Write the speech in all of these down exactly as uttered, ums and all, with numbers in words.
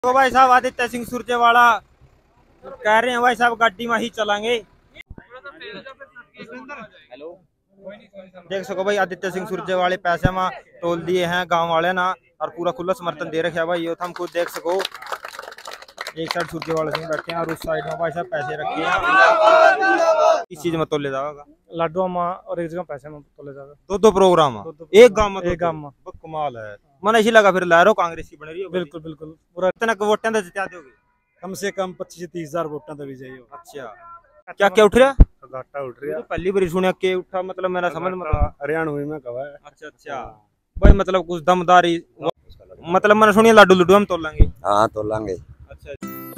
तो भाई साहब आदित्य सिंह सुरजेवाला कह रहे हैं भाई साहब गाड़ी में ही चलाएंगे। हेलो देख सको भाई आदित्य सिंह सुरजेवाले पैसे में तोल दिए हैं गांव वाले ना और पूरा खुला समर्थन दे रखे है भाई। ये हम खुद देख सको एक साइड सुरजेवाला सिंह बैठे हैं और उस साइड में भाई साहब पैसे रखे हैं। इस चीज में तोले जाएगा लाडू में और एक जगह पैसे में तोले जाएगा। दो दो प्रोग्राम एक गांव में एक गांव में कमाल है। मन ऐसी लगा फिर लहरों कांग्रेस की बन रही है। बिल्कुल बिल्कुल पूरा इतना वोटें तो जिता दोगे कम से कम पच्चीस तीस हजार वोटा तो भी चाहिए। अच्छा क्या क्या उठ रहा घाटा उठ रहा है। पहली बार सुनिया के उठा मतलब मेरा समझ मतलब हरियाणा में कहा है। अच्छा अच्छा भाई मतलब कुछ दमदारी मतलब मैंने सुनिया लाडू लुडू हम तोल लेंगे। हाँ तोल लेंगे। अच्छा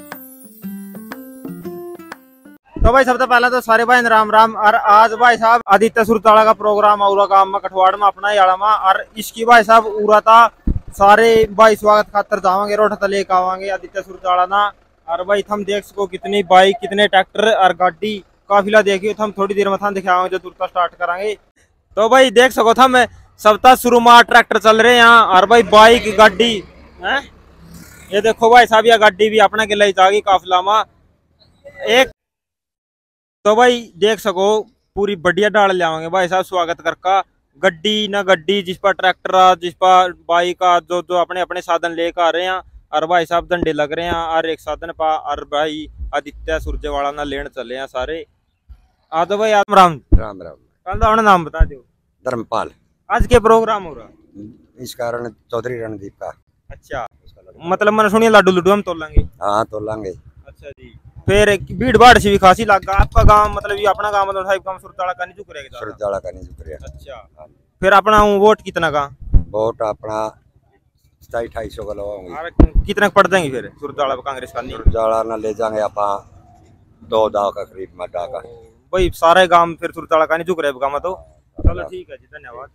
तो भाई सबसे पहले तो सारे भाई राम राम। और आज भाई साहब आदित्य सुरजेवाला का प्रोग्राम उरा गांव में कठवाड़ में अपना याड़ा में और इसकी भाई साहब उरा था सारे भाई स्वागत खातर जावांगे रोड तले आवांगे आदित्य सुरजेवाला ना। और भाई हम देख सको कितनी बाइक कितने ट्रैक्टर और गाड़ी काफिला देखियो हम थोड़ी देर में था दिखावांगे जो तुरंत स्टार्ट करांगे। तो भाई देख सको था मैं सबता शुरू में ट्रैक्टर चल रहे हैं यहाँ और भाई बाइक गाड़ी है। ये देखो भाई साहब यह गाड़ी भी अपने के लिए जाएगी काफिला में एक। तो भाई देख सको पूरी बढ़िया डाल ले आवांगे भाई साहब स्वागत करका गड्डी ना गड्डी जिस पर ट्रैक्टर आ जिस पर बाइक आ जो जो अपने अपने साधन लेकर आ रहे हैं और भाई साहब डंडे लग रहे हैं और एक साधन पा और भाई आदित्य सुरजेवाला ना लेने चले हैं सारे। आ तो भाई राम राम राम राम। कल तो अपना नाम बता दो। धर्मपाल। आज के प्रोग्राम हो रहा इस कारण चौधरी रणदीप का। अच्छा मतलब मैंने सुनिए लाडू लुडू हम तोल लेंगे। हाँ तोल लेंगे। अच्छा जी फिर भीड़ भाड़ से भी खासी लग आपका गांव मतलब ये अपना गांव मतलब गांव सुरजेवाला का नहीं झुक रहेगा। सुरजेवाला का नहीं झुक रहा। अच्छा फिर अपना वोट कितना का वोट अपना सताई अठाई सौ का लगाओगे। कितना पड़ जाएंगे फिर सुरजेवाला कांग्रेस का नहीं सुरजेवाला ना ले जाएंगे आप दो दाव का करीब में डा का भाई सारे गांव फिर सुरजेवाला का नहीं झुक रहे गांव तो। चलो ठीक है जी धन्यवाद।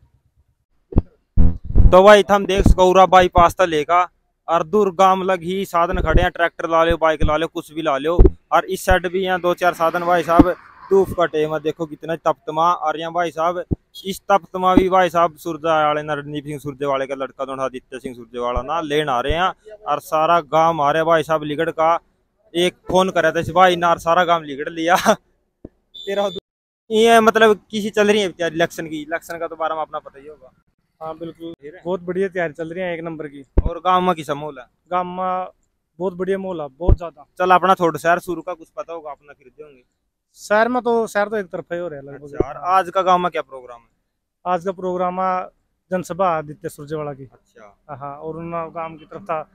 तो भाई हम देख सको बाईपास तक लेगा और दूर गांव लग ही साधन खड़े हैं ट्रैक्टर ला लो बाइक ला लो कुछ भी ला लो और इस साइड भी यहाँ दो चार साधन भाई साहब धूप का टेम है देखो कितना तपतमा। और यहाँ भाई साहब इस तपतमा भी भाई साहब सुरजेवाले रणदीप सिंह सुरजेवाले का लड़का दोनों आदित्य सिंह सुरजेवाला ना लेन आ रहे हैं और सारा गांव आ रहे भाई साहब लिगड़ का एक फोन करे थे भाई ना सारा गांव लिगड़ लिया तेरा ये मतलब किसी चल रही है तैयारी इलेक्शन की। इलेक्शन का तो बारे में अपना पता ही होगा। हाँ बिल्कुल बहुत बढ़िया तैयारी चल रही है एक नंबर की। और गांव में किसा माहौल है? गांव में बहुत बढ़िया माहौल है बहुत ज्यादा। चल अपना थोड़ा शहर शुरू का कुछ पता होगा अपना खरीदे होंगे। शहर में तो शहर तो एक तरफ ही हो रहा है लगभग। अच्छा, आज का गांव में क्या प्रोग्राम है? आज का प्रोग्राम है जनसभा आदित्य सुरजेवाला की। अच्छा हाँ और उन गांव की तरफ था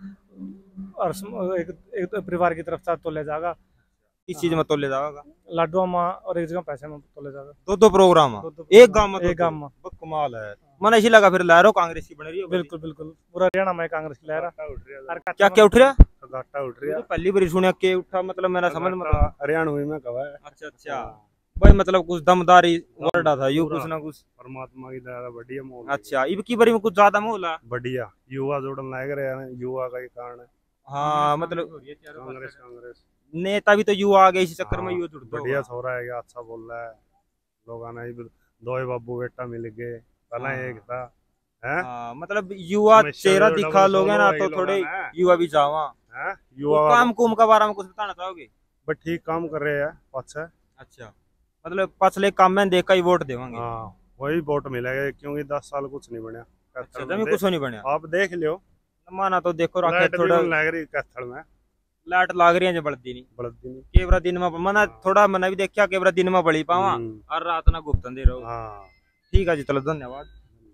और एक, एक परिवार की तरफ था तो ले जाएगा। किस चीज में तोले जाएगा? लाडू में और एक जगह पैसे में तोले जाएगा। दो दो प्रोग्राम एक गांव में एक गांव में कमाल है। मन ऐसी लगा फिर लहरों कांग्रेस की बन रही है। बिल्कुल बिल्कुल पूरा हरियाणा में कांग्रेस की लहर क्या क्या उठ रहा घाटा उठ रहा है। पहली बार सुनिया के उठा मतलब मेरा समझ मतलब हरियाणा में कहा है। अच्छा अच्छा भाई मतलब कुछ दमदारी वर्ड था यू कुछ ना कुछ परमात्मा की दया बढ़िया माहौल। अच्छा इब की बारी में कुछ ज्यादा माहौल है बढ़िया युवा जोड़न लग रहे हैं युवा का कारण है। हाँ मतलब कांग्रेस कांग्रेस नेता भी तो युवा आ गए इस चक्कर में युवा जुड़ता बढ़िया हो रहा है अच्छा बोल रहा है लोग आना दो बाबू बेटा मिल गए पहला एक था है। हाँ मतलब युवा चेहरा दिखा लोग है ना तो थोड़े युवा भी जावा युवा काम कुम का बारे में कुछ बताना चाहोगे? बट ठीक काम कर रहे हैं अच्छा। अच्छा मतलब पछले काम में देख का ही वोट देवांगे। हाँ वही वोट मिलेगा क्योंकि दस साल कुछ नहीं बनया। अच्छा जमी कुछ नहीं बनया आप देख लियो माना तो देखो राखे थोड़ा लग रही कैथल में लाइट लाग रही है जो बढ़ती नहीं बढ़ती नहीं केवरा दिन में मना थोड़ा मना भी देखा केवरा दिन में बड़ी पावा और रात ना गुप्तन दे रहो। हाँ ठीक है जी चलो धन्यवाद।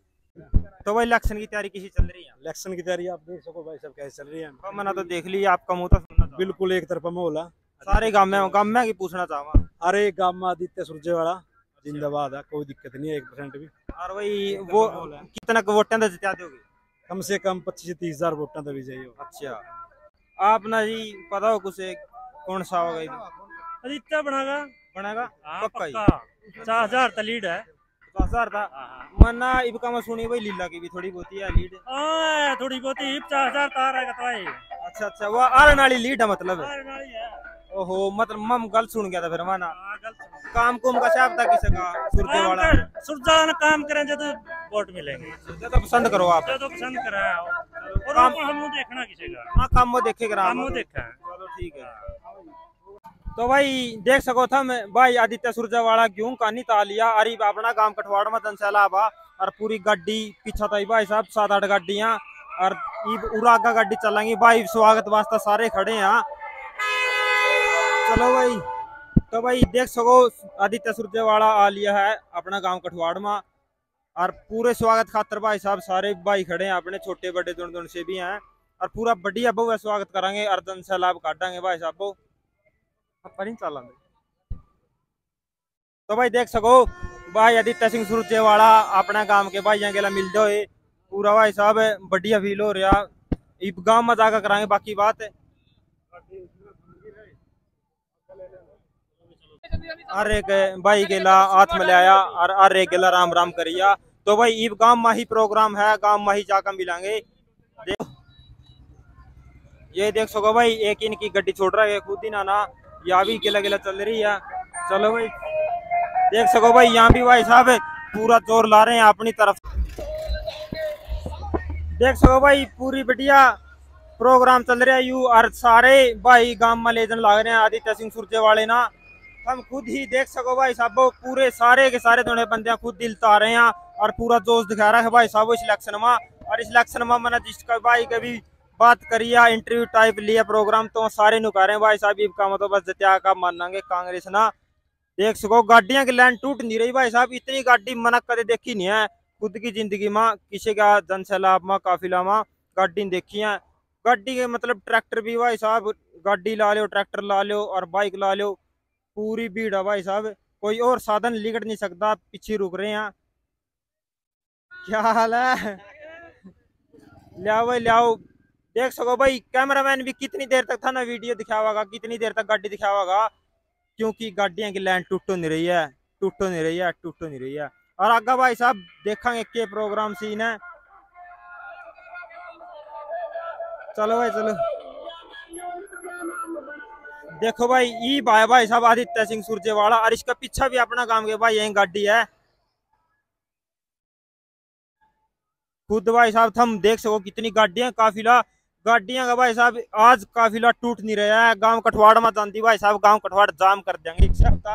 तो भाई इलेक्शन की तैयारी किसी चल रही है? इलेक्शन की तैयारी आप देख सको भाई सब कैसे चल रही है। तो मना तो देख लिया आपका मुंह तो सुनना बिल्कुल एक तरफा माहौल है सारे गांव में गांव में की पूछना चाहवा। अरे गांव में आदित्य सुरजेवाला जिंदाबाद है कोई दिक्कत नहीं है एक परसेंट भी। और भाई वो कितना वोटें तो जिता दोगे? कम से कम पच्चीस तीस हजार वोटा तो भी चाहिए। अच्छा आप ना जी पता हो कुछ कौन सा होगा? आदित्य बनेगा बनेगा पक्का पचास हजार का लीड है। पचास हजार था मना इबका मैं सुनी भाई लीला की भी थोड़ी बहुत है लीड थोड़ी बहुत ही पचास हजार तार है तो। अच्छा अच्छा वो आरन वाली लीड है मतलब ओहो मतलब मम गल सुन गया था फिर माना काम कुम का साहब था किसी का सुरजेवाला सुरजेवाला काम करें जब वोट मिलेंगे ज्यादा पसंद करो आप तो पसंद करें और काम हम देखना ना किसी का। हाँ काम वो देखे ग्राम काम वो देखा है। चलो ठीक है। तो भाई देख सको था मैं भाई आदित्य सुरजेवाला क्यों कहानी तालिया अरे अपना गांव कठवाड़ में तनसैला बा और पूरी गाड़ी पीछा था भाई साहब सात आठ गाड़ियां और उरागा गाड़ी चलेंगी भाई स्वागत वास्ते सारे खड़े हैं। चलो भाई तो भाई देख सको आदित्य सुरजेवाला आ लिया है अपना गांव कठवाड़ में और पूरे स्वागत खातर भाई साहब सारे भाई खड़े हैं अपने छोटे बड़े दुन दुन से भी हैं और पूरा बढ़िया बहु स्वागत करेंगे और तनसैला काटेंगे भाई साहब को पर चला। तो भाई देख सको भाई आदित्य सिंह सुरजेवाला अपने गांव के भाइयों के मिल जाओ पूरा भाई साहब बढ़िया फील हो रहा गांव में जाकर करांगे बाकी बात। हर एक भाई गेला हाथ में लाया और हर एक गेला राम राम करिया। तो भाई ईब गांव में ही प्रोग्राम है गांव में ही जाकर मिलेंगे। ये देख सको भाई एक इनकी गड्डी छोड़ रहा है खुद ही ना ना या भी गिला गिला चल रही है। चलो भाई देख सको भाई यहाँ भी भाई साहब पूरा जोर ला रहे हैं अपनी तरफ। देख सको भाई पूरी बढ़िया प्रोग्राम चल रहा है यू और सारे भाई गांव में ले जन लाग रहे हैं आदित्य सिंह सुरजेवाले ना हम खुद ही देख सको भाई साहब पूरे सारे के सारे दोनों बंदे खुद दिल ता रहे हैं और पूरा जोश दिखा रहा है भाई साहब इस इलेक्शन में। और इस इलेक्शन में मैंने जिसका भाई कभी बात करिए इंटरव्यू टाइप लिया प्रोग्राम तो सारे नुका रहे हैं भाई साहब इब का मतलब बस जत्या का मानेंगे कांग्रेस ना। देख सको गाड़ियां की लाइन टूट नहीं रही भाई साहब इतनी गाड़ी मनक कदे देखी नहीं है खुद की जिंदगी में किसी का जनसैलाब में काफिला में गाड़ी देखी है। गाड़ी के मतलब ट्रैक्टर भी भाई साहब गाड़ी ला लो ट्रैक्टर ला लो और बाइक ला लो पूरी भीड़ है भाई साहब कोई और साधन लिगड़ नहीं सकता पीछे रुक रहे हैं। क्या हाल है लियाओ भाई लियाओ। देख सको भाई कैमरामैन भी कितनी देर तक था ना वीडियो दिखावागा कितनी देर तक गाड़ी दिखावागा क्योंकि गाड़ियां की लाइन टूटो नहीं रही है टूटो नहीं रही है टूटो नहीं रही है। और आगे भाई साहब देखेंगे के प्रोग्राम सीन है। चलो भाई चलो देखो भाई ई भाई भाई साहब आदित्य सिंह सुरजेवाला और इसका पीछा भी अपना काम के भाई यही गाड़ी है खुद भाई साहब हम देख सको कितनी गाड़ियां काफिला गाड़ियां का भाई साहब आज काफिला टूट नहीं रहा है गांव कठवाड़ में जानती भाई साहब गांव कठवाड़ जाम कर देंगे एक हफ्ता।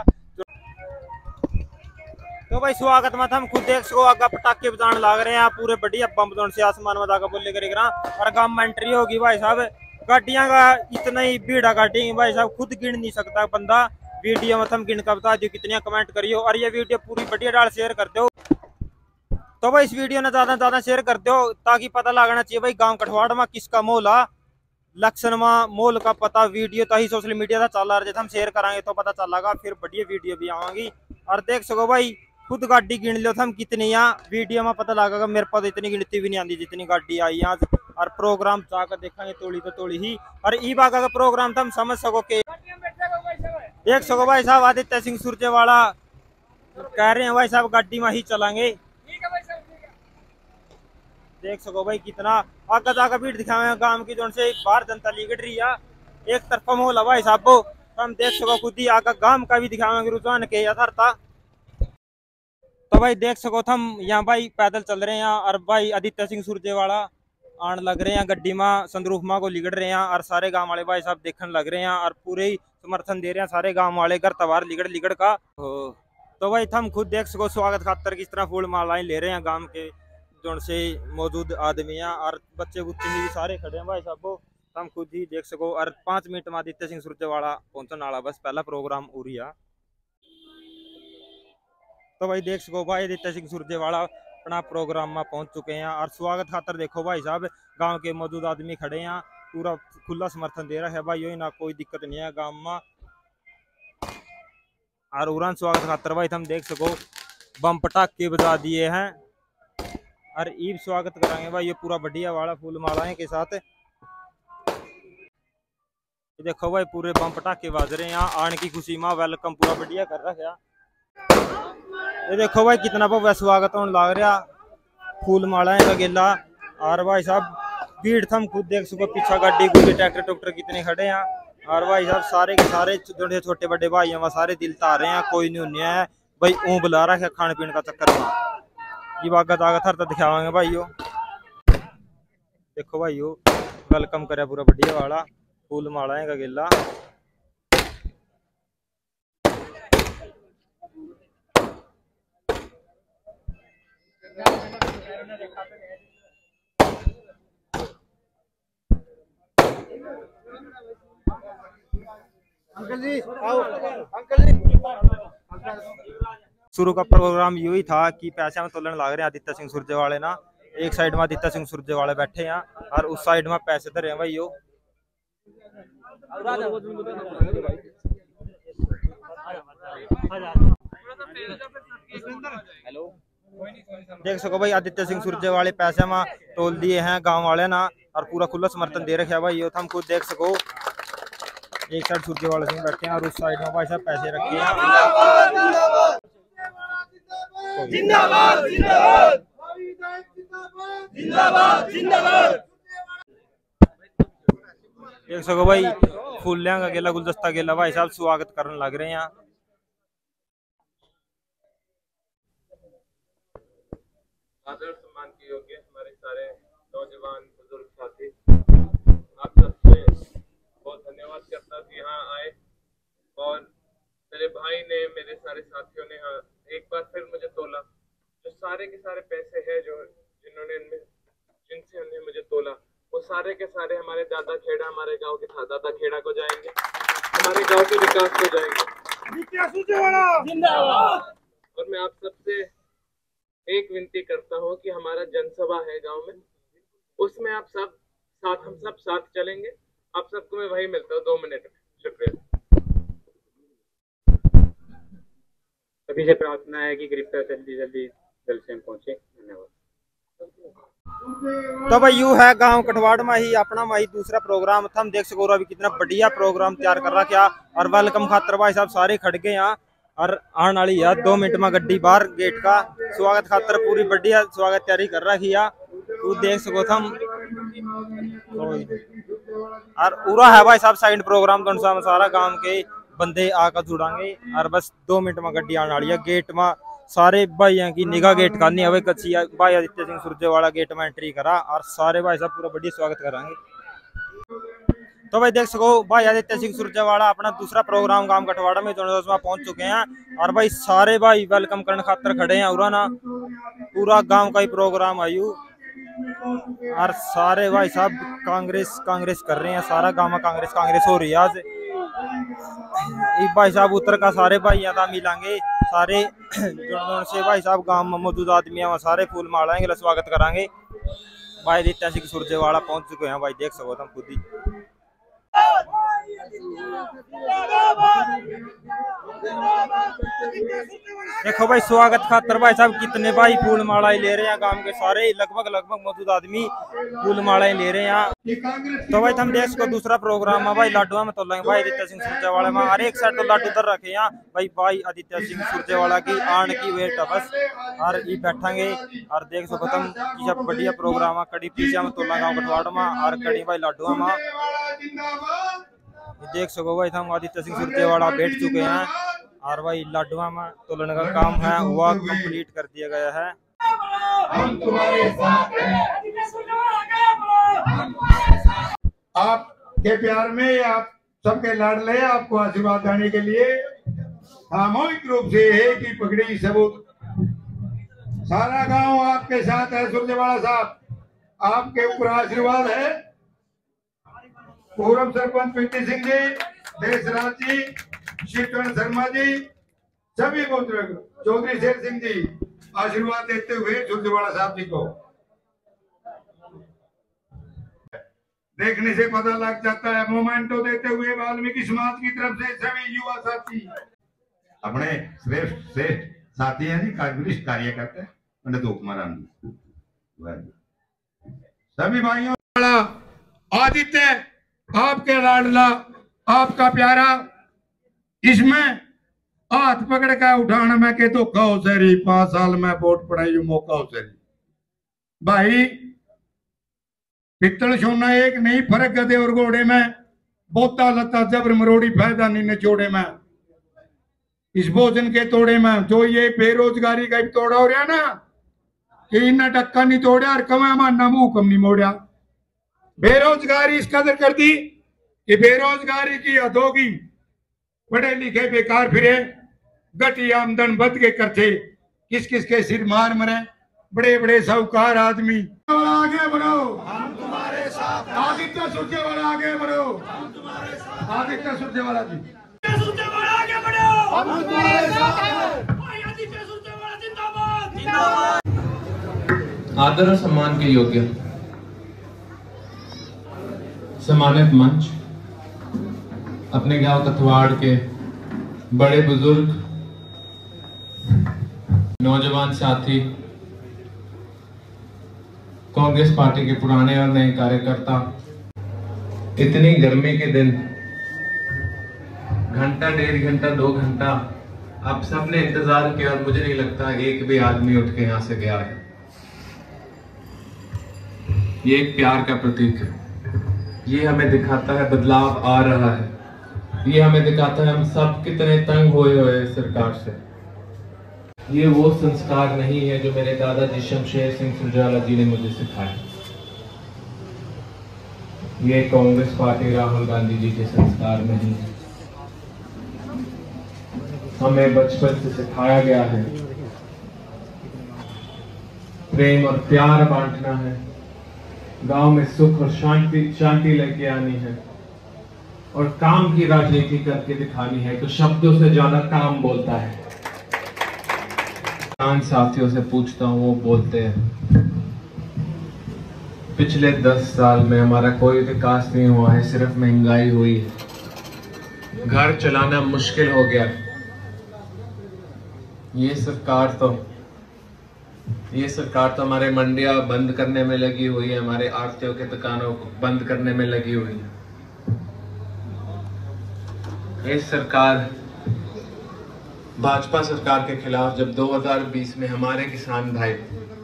तो भाई स्वागत में हम खुद देख सको आगे पटाखे बजाने लग रहे हैं पूरे बढ़िया बम से आसमान में जाकर बोले करेगा और गांव में एंट्री होगी भाई साहब गाड़ियां का इतना ही भीड़ गाड़ी भाई साहब खुद गिन नहीं सकता बंदा वीडियो में हम गिन कर बता दो कितनी कमेंट करियो और ये वीडियो पूरी बढ़िया डाल शेयर कर दो। तो भाई इस वीडियो ने ज्यादा ज्यादा शेयर कर दो ताकि पता लगना चाहिए भाई गांव कठवाड़ में किसका मोल है लक्षण में मोल का पता वीडियो तो ही सोशल मीडिया का चल रहा है हम शेयर कराएंगे तो पता चलेगा फिर बढ़िया वीडियो भी आवागी। और देख सको भाई खुद गाड़ी गिन लो हम कितनी यहाँ वीडियो में पता लगेगा मेरे पास इतनी गिनती भी नहीं आती जितनी गाड़ी आई यहाँ और प्रोग्राम जाकर देखेंगे तोड़ी तो तोड़ी ही और ई बागा का प्रोग्राम तो हम समझ सको के देख सको भाई साहब आदित्य सिंह सुरजेवाला कह रहे हैं भाई साहब गाड़ी में ही चलाएंगे। देख सको भाई कितना आगे जाकर भीड़ दिखाएंगे गांव की जोन से बाहर जनता लिगड़ रही है एक तरफा मोल है भाई साहब को हम देख सको खुद ही आगे गांव का भी दिखाएंगे रुझान के असर था। तो भाई देख सको हम यहाँ भाई पैदल चल रहे हैं और भाई आदित्य सिंह सुरजेवाला आन लग रहे हैं गड्डी में संदरूफ माँ को लिगड़ रहे हैं और सारे गांव वाले भाई साहब देखने लग रहे हैं और पूरे ही समर्थन दे रहे हैं सारे गांव वाले घर तवार लिगड़ लिगड़ का। तो भाई हम खुद देख सको स्वागत खातर किस तरह फूल मालाएं ले रहे हैं गांव के जोन से मौजूद आदमी हैं और बच्चे बुच्चे भी सारे खड़े हैं भाई साहब हम खुद ही देख सको और पाँच मिनट में आदित्य सिंह सुरजेवाला पहुंचने वाला बस पहला प्रोग्राम हो रही है। तो भाई देख सको भाई आदित्य सिंह सुरजेवाला अपना प्रोग्राम में पहुंच चुके हैं और स्वागत खातर देखो भाई साहब गांव के मौजूद आदमी खड़े हैं पूरा खुला समर्थन दे रहा है भाई यही ना कोई दिक्कत नहीं है गांव में। और उड़ान स्वागत खातर भाई हम देख सको बम पटाखे बजा दिए हैं और ईब स्वागत कराएंगे भाई ये पूरा बढ़िया वाला फूल मालाएं के साथ। देखो भाई पूरे बम पटाखे बाज रहे हैं यहाँ आने की खुशी में वेलकम पूरा बढ़िया कर रहा है। ये देखो भाई कितना भव्य स्वागत होने लग रहा फूल मालाएं का गेला और भाई साहब भीड़ थम खुद देख सको पीछा गाड़ी गुड्डी ट्रैक्टर ट्रैक्टर कितने खड़े हैं और भाई साहब सारे के सारे छोटे छोटे बड़े भाई हैं सारे दिल ता रहे हैं कोई नहीं उन्हें है भाई ऊँ बुला रहा है खाने पीने का चक्कर में ये बागा जागा थर तो दिखावांगे भाई यो देखो भाई यो वेलकम करे पूरा बढ़िया वाला फूल माला का गिला। अंकल जी आओ, अंकल जी। शुरू का प्रोग्राम यही था कि पैसे में तोलन लाग रहे हैं आदित्य सिंह सुरजेवाले ना। एक साइड में आदित्य सिंह सुरजेवाले बैठे हैं और उस साइड में पैसे धरे हैं भाई यो। देख सको भाई आदित्य सिंह सुरजेवाले पैसे में तोल दिए हैं गांव वाले ना और पूरा खुला समर्थन दे रखे है भाई यो। हम खुद देख सको एक साइड सुरजेवाले सिंह बैठे हैं और उस साइड में भाई साहब पैसे रखे हैं। जिंदाबाद जिंदाबाद जिंदाबाद जिंदाबाद। देख सको भाई फूलिया का गेला गुलदस्ता गेला भाई साहब स्वागत करने लग रहे हैं। आदर सम्मान के योग्य हमारे सारे नौजवान बुजुर्ग साथी, आप सबसे बहुत धन्यवाद करता कि यहाँ आए और मेरे भाई ने, मेरे सारे साथियों ने हाँ एक बार फिर मुझे तोला। जो सारे के सारे पैसे हैं जो जिन्होंने जिनसे उन्हें मुझे तोला, वो सारे के सारे हमारे दादा खेड़ा, हमारे गांव के दादा खेड़ा को जाएंगे, हमारे गांव के विकास को जाएंगे। और मैं आप सबसे एक विनती करता हूं कि हमारा जनसभा है गांव में, उसमें आप सब साथ, हम सब साथ चलेंगे। आप सबको मैं वही मिलता हूँ दो मिनट में। शुक्रिया। सभी से प्रार्थना है कि कृपया जल्दी जल्दी जल्द से पहुंचे। धन्यवाद। तो भाई यू है गांव कठवाड़ में ही अपना वही दूसरा प्रोग्राम था। हम देख सको अभी कितना बढ़िया प्रोग्राम तैयार कर रहा क्या। और वेलकम खातर भाई साहब सारे खड़ गए यहाँ और आने वाली यार दो मिनट में गड्डी बाहर गेट का स्वागत खातर पूरी बढ़िया स्वागत तैयारी कर रखी है। तू देख सको थम और उरा है भाई साहब साइड प्रोग्राम तो सारा गांव के बंदे आकर जुड़ांगे और बस दो मिनट में गड्डी आने वाली है। गेट में सारे भाइयों की निगाह गेट का नहीं हवे कच्ची भाई आदित्य सिंह सुरजेवाला गेट में एंट्री करा और सारे भाई साहब पूरा बढ़िया स्वागत करांगे। तो भाई देख सको भाई आदित्य सिंह सुरजेवाला अपना दूसरा प्रोग्राम गांव कठवाड़ा में पहुंच चुके हैं और भाई सारे भाई वेलकम करने खातर खड़े हैं। और ना पूरा गांव का ही प्रोग्राम आयु और सारे भाई साहब कांग्रेस कांग्रेस कर रहे हैं। सारा गांव में कांग्रेस कांग्रेस हो रही है आज। भाई साहब उत्तर का सारे भाई यहाँ मिलेंगे, सारे से भाई साहब गांव में मौजूद आदमी है सारे फूल मालाएंगे स्वागत करांगे। भाई आदित्य सिंह सुरजेवाला पहुंच चुके हैं भाई देख सको तुम खुद ही। देखो भाई स्वागत खातर भाई साहब कितने भाई फूल मालाएं ले रहे हैं गांव के सारे लगभग लगभग मौजूद आदमी फूल मालाएं ले रहे हैं। तो भाई हम देख सको दूसरा प्रोग्राम है भाई लाडुआ में तो लेंगे भाई आदित्य सिंह सुरजेवाला में और एक साइड तो लाडू उधर रखे हैं भाई भाई आदित्य सिंह सुरजेवाला की आन की वेट है बस और ये बैठेंगे और देख सको तुम सब बढ़िया प्रोग्राम है। कड़ी पीछा में तोला गाँव कठवाड़ में और कड़ी भाई लाडुआ में देख सको भाई हम आदित्य सिंह सुरजेवाला बैठ चुके हैं और भाई लाडुआ में तोलन का काम है वह कंप्लीट कर दिया गया है। आपके प्यार में आप सबके लाडले आपको आशीर्वाद देने के लिए सामूहिक रूप से एक ही पगड़ी सबूत सारा गांव आपके साथ है। सुरजेवाला साहब आपके ऊपर आशीर्वाद है। पूर्व सरपंच पीटी सिंह जी, देशराज जी, शिवचरण शर्मा जी, सभी बुजुर्ग चौधरी शेर सिंह जी आशीर्वाद देते हुए सुरजेवाला साहब जी को देखने से पता लग जाता है। मोमेंटो देते हुए वाल्मीकि समाज की तरफ से सभी युवा साथी अपने श्रेष्ठ श्रेष्ठ साथी हैं जी, कांग्रेस कार्य करते हैं पंडित कुमार सभी भाइयों। आदित्य आपके लाडला आपका प्यारा इसमें हाथ पकड़ का उठाने में के तो कहो सरी पांच साल में वोट पड़ाई मौका हो सरी भाई पित्तल सोना एक नहीं फर्क गदे और घोड़े में बोता लता जबर मरोड़ी फायदा नहीं निचोड़े में इस भोजन के तोड़े में जो ये बेरोजगारी का तोड़ा हो रहा ना कि इन्ना टक्का नहीं तोड़ा और कमा मारना मुंह कम नहीं मोड़ा बेरोजगारी इस कदर कर दी कि बेरोजगारी की हद होगी। पढ़े लिखे बेकार फिरे, घटी आमदन बद के करते, किस किस के सिर मार मरे, बड़े बड़े साहूकार आदमी। आगे बढ़ो, हम तुम्हारे साथ। आदित्य सुरजेवाला आगे बढ़ो, हम तुम्हारे साथ। आदित्य सुरजेवाला जी, सुरजेवाला आगे बढ़ो, हम तुम्हारे साथ हैं। आदित्य सुरजेवाला जिंदाबाद, जिंदाबाद। आदर और सम्मान के योग्य सम्मानित मंच, अपने गांव कथवाड़ के बड़े बुजुर्ग, नौजवान साथी, कांग्रेस पार्टी के पुराने और नए कार्यकर्ता, इतनी गर्मी के दिन घंटा डेढ़ घंटा दो घंटा आप सबने इंतजार किया और मुझे नहीं लगता एक भी आदमी उठ के यहां से गया है। ये एक प्यार का प्रतीक है। ये हमें दिखाता है बदलाव आ रहा है। ये हमें दिखाता है हम सब कितने तंग हुए हुए हैं सरकार से। ये वो संस्कार नहीं है जो मेरे दादाजी शमशेर सिंह सुरजेवाला जी ने मुझे सिखाया। ये कांग्रेस पार्टी राहुल गांधी जी के संस्कार नहीं है। हमें बचपन से सिखाया गया है प्रेम और प्यार बांटना है, गांव में सुख और शांति शांति लेके आनी है और काम की राजनीति करके दिखानी है। तो शब्दों से ज्यादा काम बोलता है। किसान साथियों से पूछता हूँ, वो बोलते हैं पिछले दस साल में हमारा कोई विकास नहीं हुआ है, सिर्फ महंगाई हुई है, घर चलाना मुश्किल हो गया। ये सरकार तो ये सरकार तो हमारे मंडियां बंद करने में लगी हुई है, हमारे आड़तियों के दुकानों को बंद करने में लगी हुई है। ये सरकार भाजपा सरकार के खिलाफ जब दो हज़ार बीस में हमारे किसान भाई,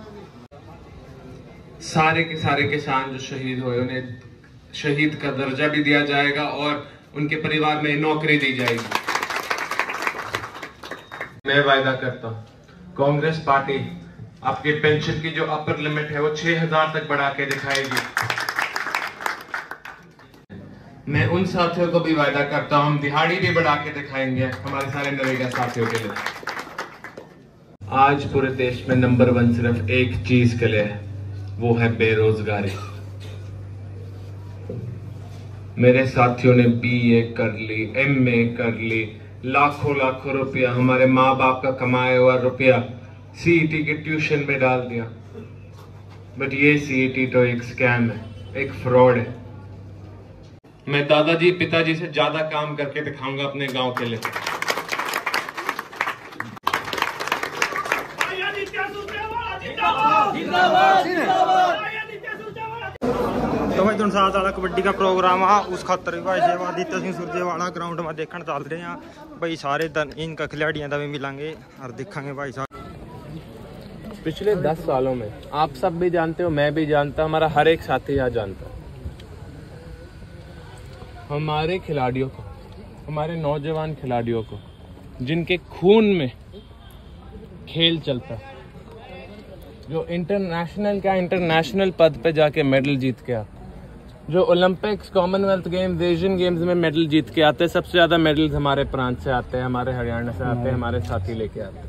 सारे के सारे किसान जो शहीद हुए, उन्हें शहीद का दर्जा भी दिया जाएगा और उनके परिवार में नौकरी दी जाएगी। मैं वायदा करता हूं, कांग्रेस पार्टी आपके पेंशन की जो अपर लिमिट है वो छह हजार तक बढ़ा के दिखाएगी। मैं उन साथियों को भी वायदा करता हूं, हम दिहाड़ी भी बढ़ा के दिखाएंगे हमारे सारे नरेगा साथियों के लिए। आज पूरे देश में नंबर वन सिर्फ एक चीज के लिए है, वो है बेरोजगारी। मेरे साथियों ने बीए कर ली, एमए कर ली, लाखों लाखों रुपया, हमारे माँ बाप का कमाया हुआ रुपया सीईटी के ट्यूशन में डाल दिया। बट ये सीईटी तो एक स्कैम है, एक फ्रॉड है। मैं दादाजी पिताजी से ज्यादा काम करके दिखाऊंगा अपने गांव के लिए। तो भाई तुम साथ वाला कबड्डी का प्रोग्राम आ, उस खातर भी भाई साहब आदित्य सिंह सुरजेवाला ग्राउंड में देखने चल रहे हैं भाई। सारे दिन इनका खिलाड़ियों का भी मिलेंगे और देखेंगे भाई साहब। पिछले दस सालों में आप सब भी जानते हो, मैं भी जानता, हमारा हर एक साथी यहाँ जानता, हमारे खिलाड़ियों को, हमारे नौजवान खिलाड़ियों को, जिनके खून में खेल चलता, जो इंटरनेशनल का इंटरनेशनल पद पे जाके मेडल जीत के आते, जो Olympics, Commonwealth Games, Asian Games में मेडल जीत के आते। सबसे ज्यादा मेडल्स हमारे प्रांत से आते हैं, हमारे हरियाणा से आते हैं, हमारे साथी लेके आते हैं।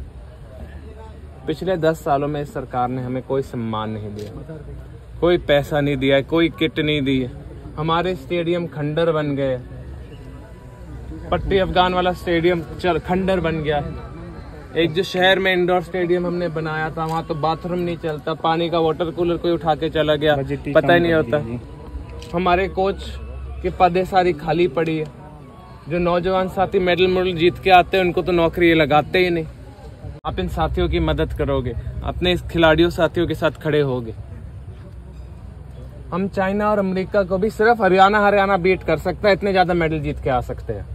पिछले दस सालों में इस सरकार ने हमें कोई सम्मान नहीं दिया, कोई पैसा नहीं दिया, कोई किट नहीं दी है। हमारे स्टेडियम खंडर बन गए, पट्टी अफगान वाला स्टेडियम चल खंडर बन गया। एक जो शहर में इंडोर स्टेडियम हमने बनाया था, वहां तो बाथरूम नहीं चलता, पानी का वाटर कूलर कोई उठा के चला गया, पता ही नहीं होता। हमारे कोच की पदें सारी खाली पड़ी है। जो नौजवान साथी मेडल मेडल जीत के आते हैं, उनको तो नौकरी लगाते ही नहीं। आप इन साथियों की मदद करोगे, अपने इस खिलाड़ियों साथियों के साथ खड़े होगे। हम चाइना और अमेरिका को भी सिर्फ हरियाणा हरियाणा बीट कर सकता है, इतने ज्यादा मेडल जीत के आ सकते हैं।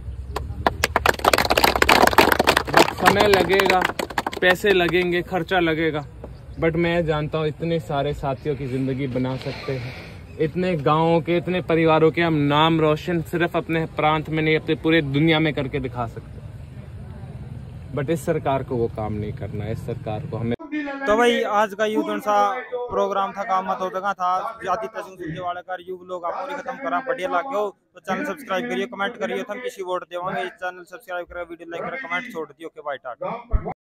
समय लगेगा, पैसे लगेंगे, खर्चा लगेगा, बट मैं जानता हूँ इतने सारे साथियों की जिंदगी बना सकते हैं। इतने गांवों के, इतने परिवारों के हम नाम रोशन सिर्फ अपने प्रांत में नहीं, अपने पूरे दुनिया में करके दिखा सकते हैं। बट इस सरकार को वो काम नहीं करना है। इस सरकार को हमें तो भाई आज का यूं सा प्रोग्राम था, काम मत होता था आदित्य सिंह सुरजेवाला का युग लोग आप खत्म करा, बढ़िया लग गयो तो चैनल सब्सक्राइब करिए, कमेंट करिए, हम किसी वोट देवांगे, चैनल सब्सक्राइब करें, वीडियो लाइक करें, कमेंट छोड़ दियो। Okay bye Tata.